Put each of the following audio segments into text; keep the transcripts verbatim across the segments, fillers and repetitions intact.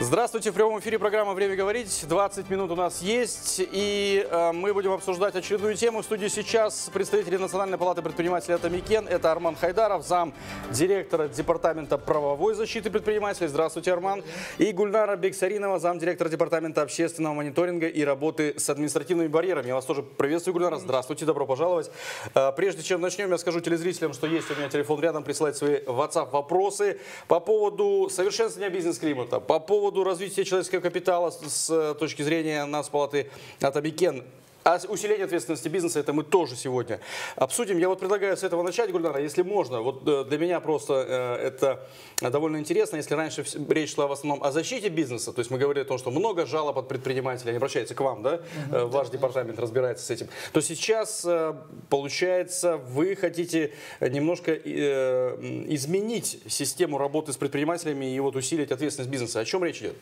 Здравствуйте, в прямом эфире программа «Время говорить». двадцать минут у нас есть, и э, мы будем обсуждать очередную тему. В студии сейчас представители Национальной палаты предпринимателей «Атамикен». Это Арман Хайдаров, зам директора департамента правовой защиты предпринимателей. Здравствуйте, Арман. И Гульнара Бексаринова, зам директора департамента общественного мониторинга и работы с административными барьерами. Я вас тоже приветствую, Гульнара. Здравствуйте, добро пожаловать. Э, прежде чем начнем, я скажу телезрителям, что есть у меня телефон рядом, присылать свои WhatsApp-вопросы по поводу совершенствования бизнес-климата, по поводу развития человеческого капитала с точки зрения нас, палаты Атамикен. А усиление ответственности бизнеса, это мы тоже сегодня обсудим. Я вот предлагаю с этого начать, Гульнара, если можно. Вот для меня просто это довольно интересно. Если раньше речь шла в основном о защите бизнеса, то есть мы говорили о том, что много жалоб от предпринимателей, они обращаются к вам, да? Угу, Ваш да, департамент разбирается с этим. То сейчас, получается, вы хотите немножко изменить систему работы с предпринимателями и вот усилить ответственность бизнеса. О чем речь идет?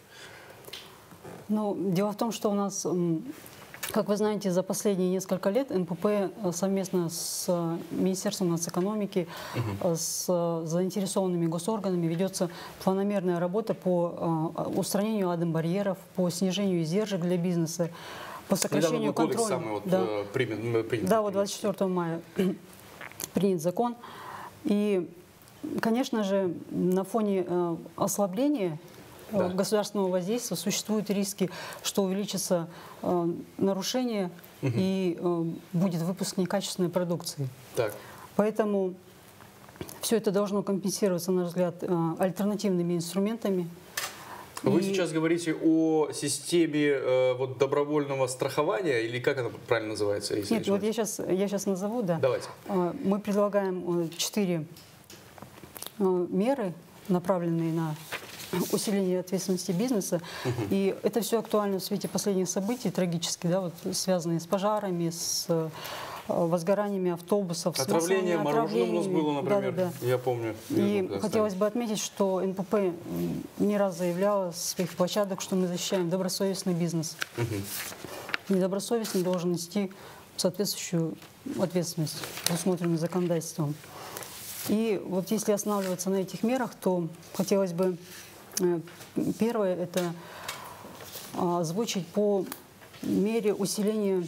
Ну, дело в том, что у нас... Как вы знаете, за последние несколько лет эн пэ пэ совместно с Министерством нацэкономики, угу. с заинтересованными госорганами ведется планомерная работа по устранению адм-барьеров, по снижению издержек для бизнеса, по сокращению контроля. Самый вот, да, принят, принят, да, вот двадцать четвёртого мая принят закон. И, конечно же, на фоне ослабления Да. государственного воздействия существуют риски, что увеличится э, нарушение угу. и э, будет выпуск некачественной продукции. Так. Поэтому все это должно компенсироваться, на наш взгляд, э, альтернативными инструментами. Вы и... сейчас говорите о системе э, вот, добровольного страхования, или как она правильно называется? Если Нет, вот я сейчас, я сейчас назову, да. Давайте. Э, мы предлагаем четыре э, меры, направленные на усиление ответственности бизнеса. Угу. И это все актуально в свете последних событий, трагически, да, вот, связанные с пожарами, с э, возгораниями автобусов. Отравление мороженым у нас было, например, да, да, да. я помню. И хотелось бы отметить, что эн пэ пэ не раз заявляла с своих площадок, что мы защищаем добросовестный бизнес. Угу. Недобросовестный должен нести соответствующую ответственность, предусмотренную законодательством. И вот если останавливаться на этих мерах, то хотелось бы первое – это озвучить по мере усиления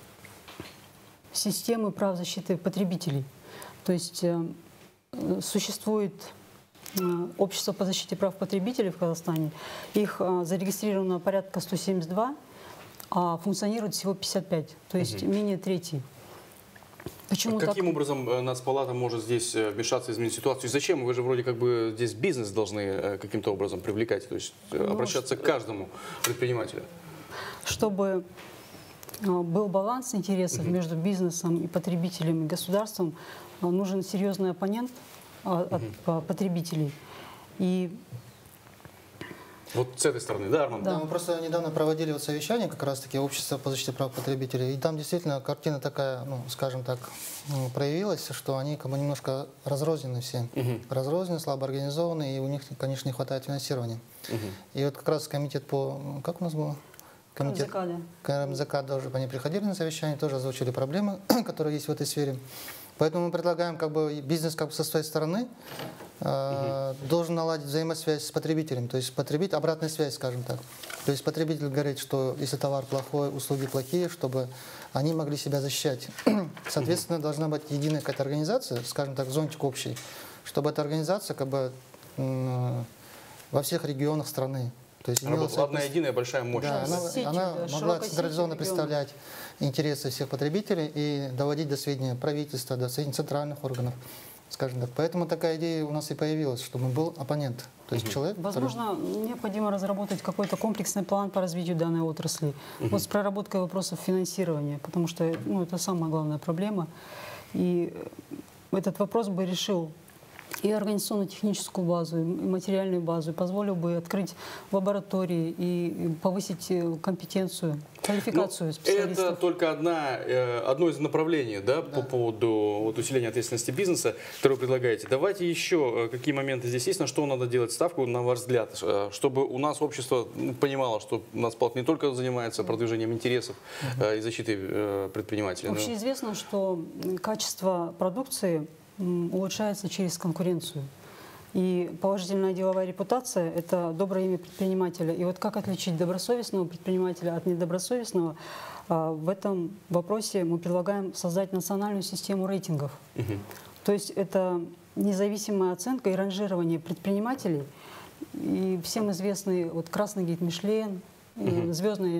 системы прав защиты потребителей. То есть существует общество по защите прав потребителей в Казахстане. Их зарегистрировано порядка ста семидесяти двух, а функционирует всего пятьдесят пять, то есть угу. менее трети. Почему Каким так? образом Нацпалата может здесь вмешаться, изменить ситуацию? И зачем? Вы же вроде как бы здесь бизнес должны каким-то образом привлекать, то есть ну, обращаться к каждому предпринимателю. Чтобы был баланс интересов угу. между бизнесом и потребителем и государством, нужен серьезный оппонент от угу. потребителей. И вот с этой стороны, да, Арман? Да, мы просто недавно проводили вот совещание, как раз-таки общество по защите прав потребителей, и там действительно картина такая, ну, скажем так, проявилась, что они как бы немножко разрознены все, угу. разрознены, слабо организованы, и у них, конечно, не хватает финансирования. Угу. И вот как раз комитет по, как у нас было? Комитет КМЗК, тоже они приходили на совещание, тоже озвучили проблемы, которые есть в этой сфере. Поэтому мы предлагаем как бы бизнес как бы со своей стороны э, угу. должен наладить взаимосвязь с потребителем, то есть потребитель, обратная связь, скажем так. То есть потребитель говорит, что если товар плохой, услуги плохие, чтобы они могли себя защищать. Соответственно, угу. должна быть единая какая-то организация, скажем так, зонтик общий, чтобы эта организация как бы э, во всех регионах страны. То есть она была одна единая большая мощность. Да, она, сетью, она да, могла централизованно представлять интересы всех потребителей и доводить до сведения правительства, до сведения центральных органов, скажем так. Поэтому такая идея у нас и появилась, чтобы был оппонент. То есть угу. человек, Возможно, который... необходимо разработать какой-то комплексный план по развитию данной отрасли. Угу. Вот с проработкой вопросов финансирования, потому что ну, это самая главная проблема. И этот вопрос бы решил и организационно-техническую базу, и материальную базу, и позволил бы открыть лаборатории и повысить компетенцию, квалификацию специалистов. Это только одна, одно из направлений, да, да. по поводу вот, усиления ответственности бизнеса, которое вы предлагаете. Давайте еще какие моменты здесь есть, на что надо делать ставку, на ваш взгляд, чтобы у нас общество понимало, что у нас Нацпалата не только занимается продвижением интересов угу. и защитой предпринимателей. Общеизвестно, но... что качество продукции улучшается через конкуренцию. И положительная деловая репутация – это доброе имя предпринимателя. И вот как отличить добросовестного предпринимателя от недобросовестного, в этом вопросе мы предлагаем создать национальную систему рейтингов. Угу. То есть это независимая оценка и ранжирование предпринимателей. И всем известный вот красный гид Мишлен, угу. звездная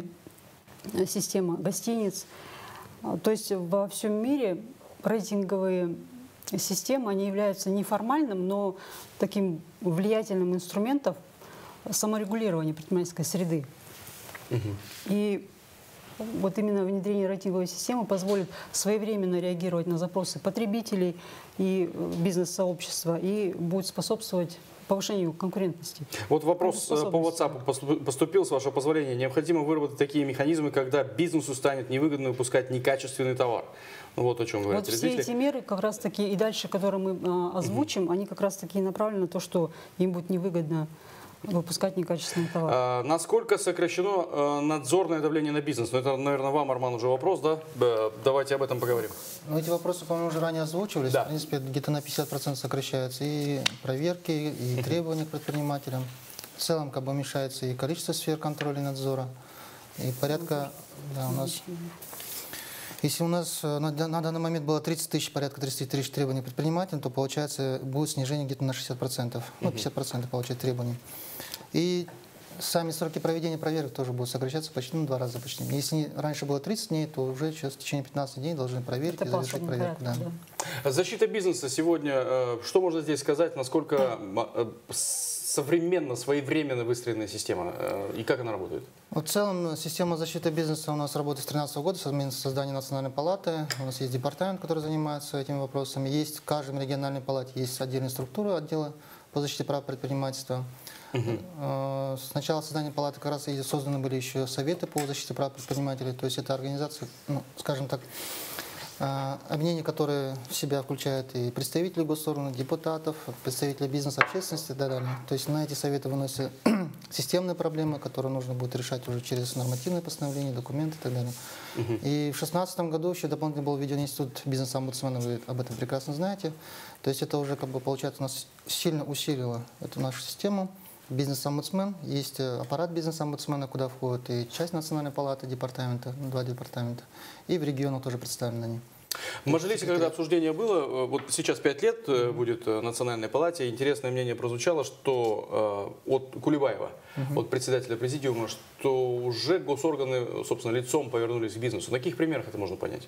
система гостиниц. То есть во всем мире рейтинговые системы, они являются неформальным, но таким влиятельным инструментом саморегулирования предпринимательской среды. Угу. И вот именно внедрение рейтинговой системы позволит своевременно реагировать на запросы потребителей и бизнес-сообщества и будет способствовать повышению конкурентности. Вот вопрос по WhatsApp поступил, с вашего позволения. Необходимо выработать такие механизмы, когда бизнесу станет невыгодно выпускать некачественный товар. Вот о чем говорят вот все эти меры, как раз таки, и дальше, которые мы а, озвучим, угу. они как раз таки направлены на то, что им будет невыгодно выпускать некачественный товар. А, насколько сокращено а, надзорное давление на бизнес? Ну, это, наверное, вам, Арман, уже вопрос, да? Давайте об этом поговорим. Ну, эти вопросы, по-моему, уже ранее озвучивались. Да. В принципе, где-то на пятьдесят процентов сокращаются и проверки, и требования к предпринимателям. В целом, как бы, уменьшается и количество сфер контроля и надзора, и порядка, да, у нас... Если у нас на, на данный момент было тридцать тысяч, порядка тридцать тысяч требований к предпринимателям, то получается будет снижение где-то на шестьдесят процентов. Ну, пятьдесят процентов получается требований. И сами сроки проведения проверок тоже будут сокращаться почти ну, два раза почти. Если раньше было тридцать дней, то уже сейчас в течение пятнадцати дней должны проверить это и завершить проверку. Порядке, да. Да. Защита бизнеса сегодня, что можно здесь сказать, насколько современно, своевременно выстроенная система и как она работает? В целом, система защиты бизнеса у нас работает с две тысячи тринадцатого года, совместно с созданием национальной палаты. У нас есть департамент, который занимается этими вопросами. Есть в каждой региональной палате есть отдельная структура отдела по защите прав предпринимательства. Uh-huh. С начала создания палаты как раз и созданы были еще советы по защите прав предпринимателей. То есть это организации, ну, скажем так, объединения, которые в себя включают и представителей госорганов, депутатов, представителей бизнеса, общественности и так далее. То есть на эти советы выносят системные проблемы, которые нужно будет решать уже через нормативные постановления, документы и так далее. Uh-huh. И в две тысячи шестнадцатом году еще дополнительно был введен институт бизнес-омбудсмена, вы об этом прекрасно знаете. То есть это уже, как бы, получается, у нас сильно усилило эту нашу систему. Бизнес-омбудсмен, есть аппарат бизнес-омбудсмена, куда входит и часть национальной палаты, департамента, два департамента, и в регионах тоже представлены они. В Мажилисе, когда обсуждение было, вот сейчас пять лет будет национальной палате, интересное мнение прозвучало, что от Кулебаева, угу. от председателя президиума, что уже госорганы, собственно, лицом повернулись к бизнесу. На каких примерах это можно понять?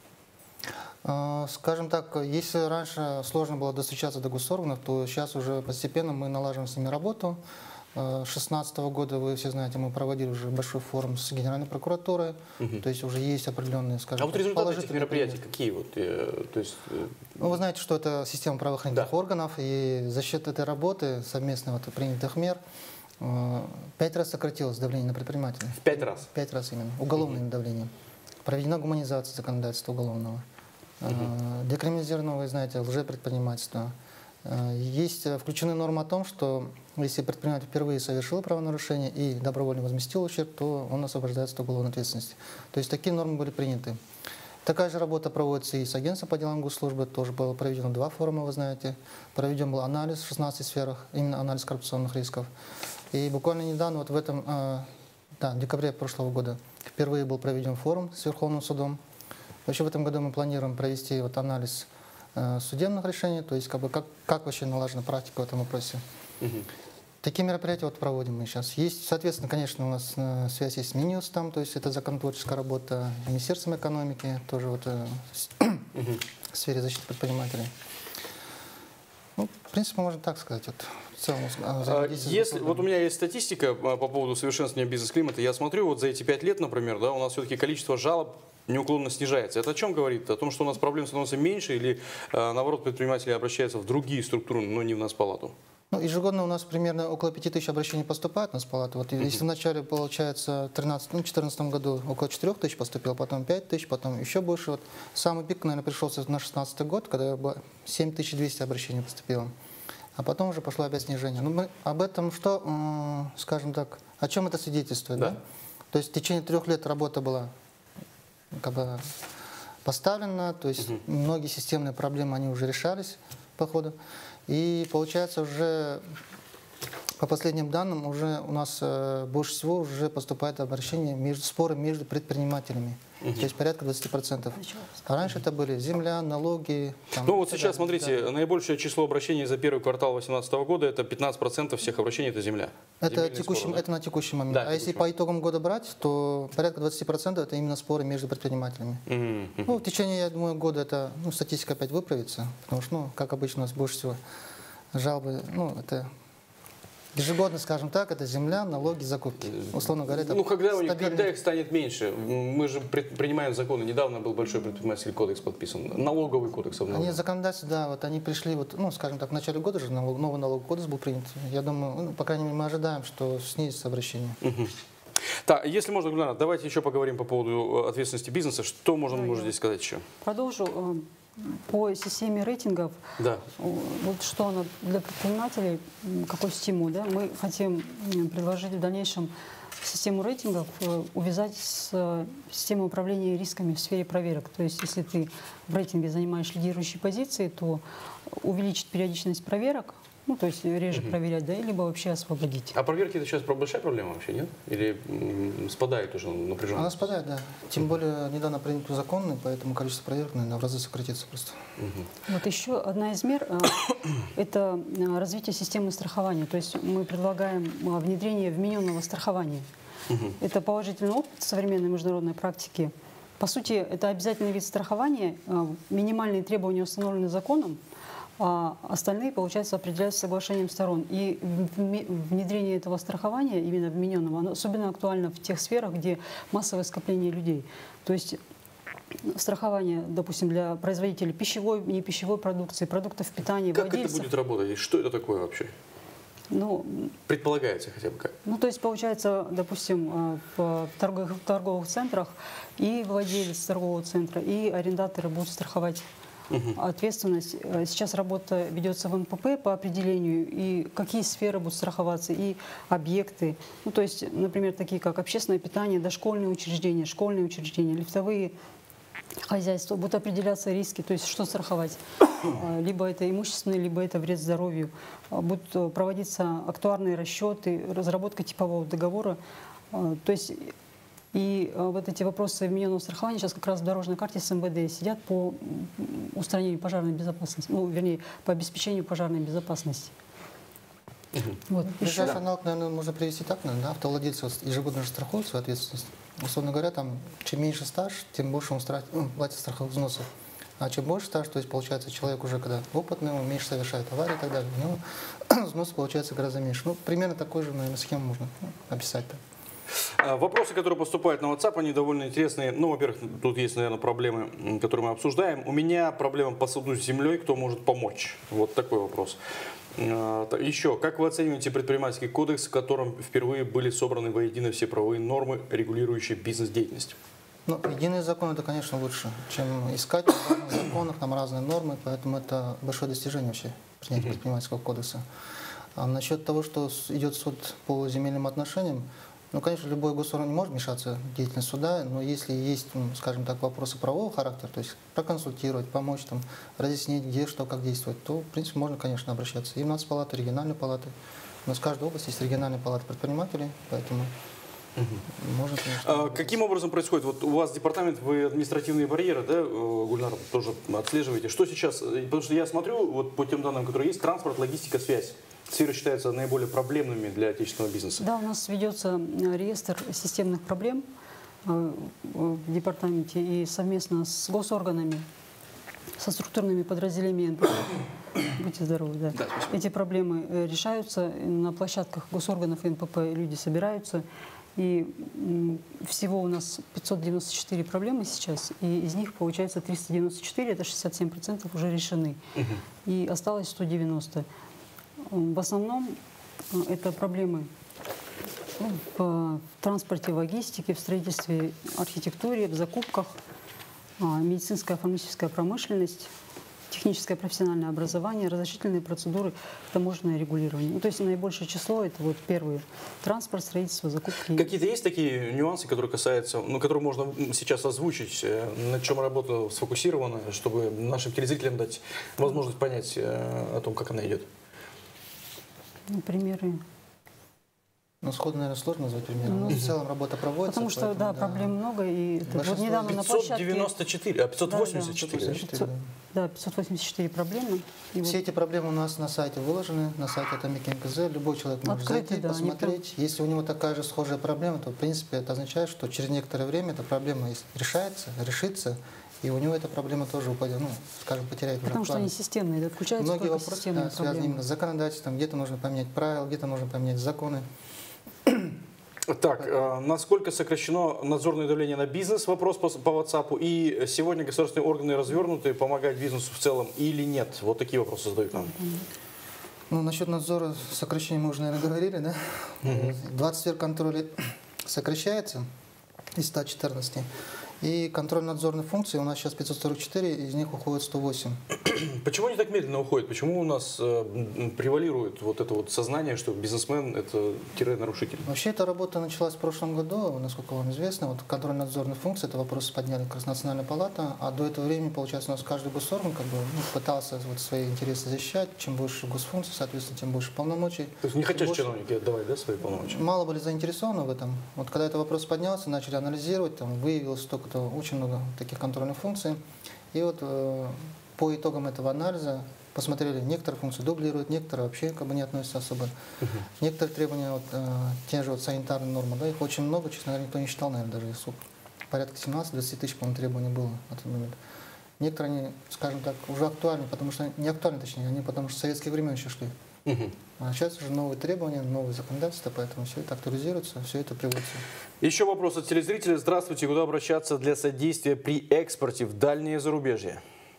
Скажем так, если раньше сложно было достучаться до госорганов, то сейчас уже постепенно мы налаживаем с ними работу. С две тысячи шестнадцатого года, вы все знаете, мы проводили уже большой форум с Генеральной прокуратурой, угу. то есть уже есть определенные, скажем, а вот результаты этих мероприятий какие? Вот, э, то есть, э... ну, вы знаете, что это система правоохранительных да. органов, и за счет этой работы, совместно вот, принятых мер, э, пять раз сократилось давление на предпринимателей. В пять раз? Пять раз именно. Уголовное угу. давление. Проведена гуманизация законодательства уголовного. Uh-huh. Декриминализировано, вы знаете, лжепредпринимательство. Есть включены нормы о том, что если предприниматель впервые совершил правонарушение и добровольно возместил ущерб, то он освобождается от уголовной ответственности. То есть такие нормы были приняты. Такая же работа проводится и с агентством по делам госслужбы. Тоже было проведено два форума, вы знаете. Проведен был анализ в шестнадцати сферах, именно анализ коррупционных рисков. И буквально недавно, вот в этом, да, в декабре прошлого года, впервые был проведен форум с Верховным судом. Вообще в этом году мы планируем провести вот анализ э, судебных решений, то есть как, бы, как, как вообще налажена практика в этом вопросе. Угу. Такие мероприятия вот проводим мы сейчас. Есть, соответственно, конечно, у нас э, связь есть с Минюс, там, то есть это законотворческая работа, Министерством экономики, тоже вот, э, угу. в сфере защиты предпринимателей. Ну, в принципе, можно так сказать. Вот, в целом, Если, вот у меня есть статистика по поводу совершенствования бизнес-климата. Я смотрю, вот за эти пять лет, например, да, у нас все-таки количество жалоб неуклонно снижается. Это о чем говорит? О том, что у нас проблем становится меньше или, наоборот, предприниматели обращаются в другие структуры, но не в Нацпалату? Ну, ежегодно у нас примерно около пяти тысяч обращений поступает в Нацпалату. Вот, uh-huh. Если в начале, получается, в две тысячи четырнадцатом году около четырёх тысяч поступило, потом пять тысяч, потом еще больше. Вот самый пик, наверное, пришелся на две тысячи шестнадцатый год, когда семь тысяч двести обращений поступило. А потом уже пошло опять снижение. Ну, мы об этом что, скажем так, о чем это свидетельствует? Да. Да? То есть в течение трех лет работа была как бы поставлена, то есть угу. многие системные проблемы, они уже решались. походу. И получается уже, по последним данным, уже у нас э, больше всего уже поступает обращение между споры между предпринимателями. Uh-huh. То есть порядка двадцати процентов. А раньше uh-huh. это были земля, налоги. Там, ну вот сейчас, далее, смотрите, да. наибольшее число обращений за первый квартал две тысячи восемнадцатого года, это пятнадцать процентов всех обращений, это земля. Это, текущий, споры, да? Это на текущий момент. Да, а если по итогам года брать, то порядка двадцати процентов это именно споры между предпринимателями. Uh-huh. Uh-huh. Ну, в течение, я думаю, года это, ну, статистика опять выправится, потому что, ну, как обычно, у нас больше всего жалобы, ну, это... Ежегодно, скажем так, это земля, налоги, закупки. Условно говоря, это ну, когда, стабильный... когда их станет меньше? Мы же принимаем законы. Недавно был большой предпринимательский кодекс подписан. Налоговый кодекс. Они законодательство, да, вот они пришли, вот, ну, скажем так, в начале года же налог, новый налоговый кодекс был принят. Я думаю, ну, по крайней мере, мы ожидаем, что снизится обращение. Угу. Так, если можно, Гульнара, давайте еще поговорим по поводу ответственности бизнеса. Что можно, да, можно здесь сказать еще? Продолжу. По системе рейтингов, да. вот что она для предпринимателей, какой стимул, да, мы хотим предложить в дальнейшем систему рейтингов увязать с системой управления рисками в сфере проверок. То есть, если ты в рейтинге занимаешь лидирующие позиции, то увеличить периодичность проверок, ну, то есть реже угу. проверять, да, либо вообще освободить. А проверки это сейчас большая проблема вообще, нет? Или м, спадает уже напряженность? Она спадает, да. Тем более недавно принят закон, поэтому количество проверок, наверное, в разы сократится просто. Угу. Вот еще одна из мер – это развитие системы страхования. То есть мы предлагаем внедрение вмененного страхования. Угу. Это положительный опыт современной международной практики. По сути, это обязательный вид страхования, минимальные требования установлены законом, а остальные, получается, определяются соглашением сторон. И внедрение этого страхования, именно вмененного, оно особенно актуально в тех сферах, где массовое скопление людей. То есть страхование, допустим, для производителей пищевой, непищевой продукции, продуктов питания, как владельцев. это будет работать? И что это такое вообще? Ну, предполагается хотя бы как? Ну, то есть, получается, допустим, в торговых, в торговых центрах и владелец торгового центра, и арендаторы будут страховать угу. ответственность. Сейчас работа ведется в эн пэ пэ по определению, и какие сферы будут страховаться, и объекты. Ну, то есть, например, такие как общественное питание, дошкольные учреждения, школьные учреждения, лифтовые хозяйства, будут определяться риски, то есть что страховать. Либо это имущественный, либо это вред здоровью. Будут проводиться актуарные расчеты, разработка типового договора. То есть и вот эти вопросы вмененного страхования сейчас как раз в дорожной карте с эм вэ дэ сидят по устранению пожарной безопасности, ну, вернее, по обеспечению пожарной безопасности. Угу. Вот. Ближайший аналог, наверное, можно привести так, да, автовладельцы ежегодно же страхуют свою ответственность. Условно говоря, там, чем меньше стаж, тем больше он стратит, ну, платит страховых взносов. А чем больше стаж, то есть, получается, человек уже когда опытный, он меньше совершает аварии и так далее, у него взнос получается гораздо меньше. Ну, примерно такой же, наверное, схему можно ну, описать-то. Вопросы, которые поступают на WhatsApp, они довольно интересные. Ну, во-первых, тут есть, наверное, проблемы, которые мы обсуждаем. У меня проблема по суду с землей, кто может помочь? Вот такой вопрос. Еще, как вы оцениваете предпринимательский кодекс, в котором впервые были собраны воедино все правовые нормы, регулирующие бизнес-деятельность? Ну, единый закон это, конечно, лучше, чем искать в разных законах, там разные нормы, поэтому это большое достижение вообще принятия предпринимательского кодекса. А насчет того, что идет суд по земельным отношениям, ну, конечно, любой госорган не может вмешаться в деятельность суда, но если есть, ну, скажем так, вопросы правового характера, то есть проконсультировать, помочь, там, разъяснить, где, что, как действовать, то, в принципе, можно, конечно, обращаться. И в нацпалаты, региональные палаты. У нас в каждой области есть региональные палаты предпринимателей, поэтому угу. можно, конечно... А каким образом происходит? Вот у вас департамент, вы административные барьеры, да, Гульнар, тоже отслеживаете. Что сейчас? Потому что я смотрю, вот по тем данным, которые есть, транспорт, логистика, связь. Сферы считаются наиболее проблемными для отечественного бизнеса. Да, у нас ведется реестр системных проблем в департаменте и совместно с госорганами, со структурными подразделениями эн пэ пэ. Будьте здоровы, да. Да, эти проблемы решаются на площадках госорганов и эн пэ пэ, люди собираются. И всего у нас пятьсот девяносто четыре проблемы сейчас, и из них, получается, триста девяносто четыре, это шестьдесят семь процентов уже решены. Угу. И осталось сто девяносто. В основном это проблемы в транспорте, в логистике, в строительстве, архитектуре, в закупках, медицинская фармацевтическая промышленность, техническое профессиональное образование, разрешительные процедуры, таможенное регулирование. Ну, то есть наибольшее число – это вот первые – транспорт, строительство, закупки. Какие-то есть такие нюансы, которые касаются, ну, которые можно сейчас озвучить, на чем работа сфокусирована, чтобы нашим телезрителям дать возможность понять о том, как она идет? Ну, примеры. Ну, сходу, наверное, сложно назвать примером. Ну, в целом работа проводится. Потому что, поэтому, да, да, проблем много. И вот недавно на пятьсот площадке... девяносто четыре, а пятьсот восемьдесят четыре. Да, да, пятьсот, да, пятьсот восемьдесят четыре проблемы. И Все вот... эти проблемы у нас на сайте выложены, на сайте Atomic эн ка зэ. Любой человек может Открытый, зайти, да, посмотреть. Если у него такая же схожая проблема, то, в принципе, это означает, что через некоторое время эта проблема решается, решится, и у него эта проблема тоже упадет, ну, скажем, потеряет уже Потому что они актуальность. системные, да, включаются Многие только вопросы, системные да, связаны проблемы. именно с законодательством, где-то нужно поменять правила, где-то нужно поменять законы. Так, э, насколько сокращено надзорное давление на бизнес? Вопрос по, по WhatsApp. И сегодня государственные органы развернуты помогать бизнесу в целом или нет? Вот такие вопросы задают нам. Ну, насчет надзора сокращения мы уже, наверное, говорили, да? двадцать контролей сокращается из ста четырнадцати. И контрольно-надзорные функции у нас сейчас пятьсот сорок четыре, из них уходит сто восемь. Почему они так медленно уходят? Почему у нас э, превалирует вот это вот сознание, что бизнесмен – это тире-нарушитель? Вообще эта работа началась в прошлом году, насколько вам известно. Вот контрольно-надзорные функции, это вопрос подняли как раз Национальная палата, а до этого времени, получается, у нас каждый госорган как бы, ну, пытался вот свои интересы защищать. Чем больше госфункций, соответственно, тем больше полномочий. То есть не хотят больше... чиновники отдавать, да, свои полномочия? Мало были заинтересованы в этом. Вот когда этот вопрос поднялся, начали анализировать, там выявилось столько-то, очень много таких контрольных функций. И вот э, по итогам этого анализа посмотрели, некоторые функции дублируют, некоторые вообще как бы не относятся особо. Uh-huh. Некоторые требования, вот, э, те же вот санитарные нормы, да, их очень много, честно говоря, никто не считал, наверное, даже сколько. Порядка семнадцать-двадцать тысяч, по-моему, требований было в этот момент. Некоторые, они, скажем так, уже актуальны, потому что, не актуальны, точнее, они потому что с советских времен еще шли. Uh-huh. А сейчас уже новые требования, новые законодательства, поэтому все это актуализируется, все это приводится. Еще вопрос от телезрителей. Здравствуйте, куда обращаться для содействия при экспорте в дальнее зарубежье?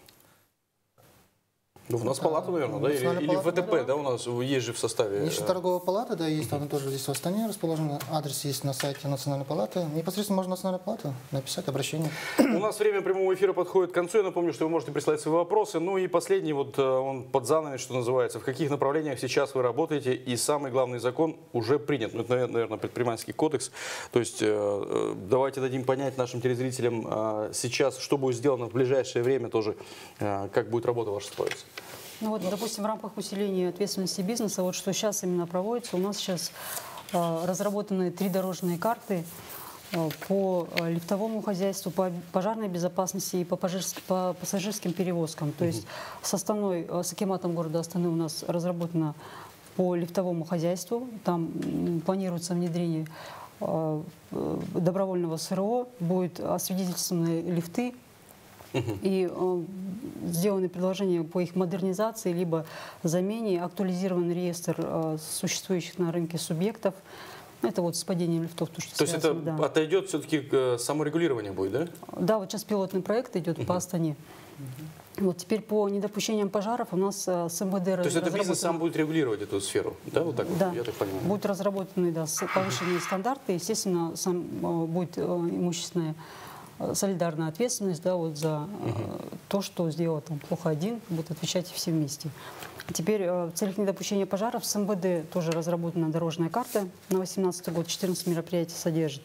Ну, у нас палата, наверное, да? Или, или палата, вэ тэ пэ, да. да, у нас есть же в составе. Есть торговая палата, да, есть, она тоже здесь в Астане расположена. Адрес есть на сайте Национальной палаты. Непосредственно можно Национальную палату написать обращение. У нас время прямого эфира подходит к концу. Я напомню, что вы можете прислать свои вопросы. Ну и последний, вот он под занавес, что называется. В каких направлениях сейчас вы работаете? И самый главный закон уже принят. Ну, это, наверное, предпринимательский кодекс. То есть давайте дадим понять нашим телезрителям сейчас, что будет сделано в ближайшее время тоже, как будет работа ваша строиться. Ну вот, допустим, в рамках усиления ответственности бизнеса, вот что сейчас именно проводится, у нас сейчас э, разработаны три дорожные карты э, по э, лифтовому хозяйству, по пожарной безопасности и по, пожарск, по пассажирским перевозкам. То есть с Астаной, с акиматом города Астаны у нас разработано по лифтовому хозяйству. Там м, планируется внедрение э, добровольного эс эр о, будут освидетельствованы лифты. И э, сделаны предложения по их модернизации, либо замене, актуализирован реестр э, существующих на рынке субъектов. Это вот с падением лифтов. То, что То есть это да. отойдет все-таки к саморегулированию будет, да? Да, вот сейчас пилотный проект идет uh-huh. по Астане. Uh-huh. Вот теперь по недопущениям пожаров у нас э, с эм вэ дэ... То есть это бизнес сам будет регулировать эту сферу, да? Вот так да. вот, я так понимаю. Будут разработаны, да, повышенные стандарты. Естественно, сам э, будет э, имущественная солидарная ответственность, да, вот за uh-huh. э, то, что сделал там плохо один, будут отвечать все вместе. Теперь э, в целях недопущения пожаров с эм вэ дэ тоже разработана дорожная карта на две тысячи восемнадцатый год, четырнадцать мероприятий содержит.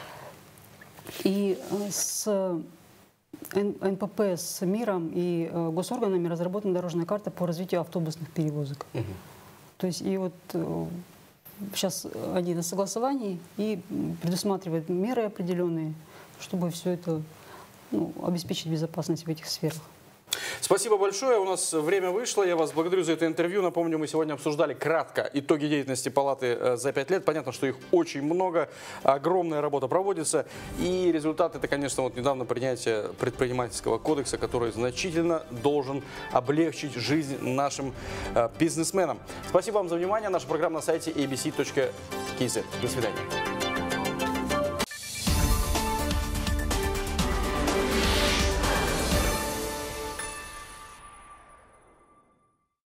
И э, с эн пэ пэ, с МИРом и э, госорганами разработана дорожная карта по развитию автобусных перевозок. Uh-huh. То есть и вот э, сейчас они на согласовании и предусматривают меры определенные, чтобы все это, ну, обеспечить безопасность в этих сферах. Спасибо большое. У нас время вышло. Я вас благодарю за это интервью. Напомню, мы сегодня обсуждали кратко итоги деятельности палаты за пять лет. Понятно, что их очень много. Огромная работа проводится. И результат — это, конечно, вот недавно принятие предпринимательского кодекса, который значительно должен облегчить жизнь нашим бизнесменам. Спасибо вам за внимание. Наша программа на сайте эй би си точка кей зет. До свидания.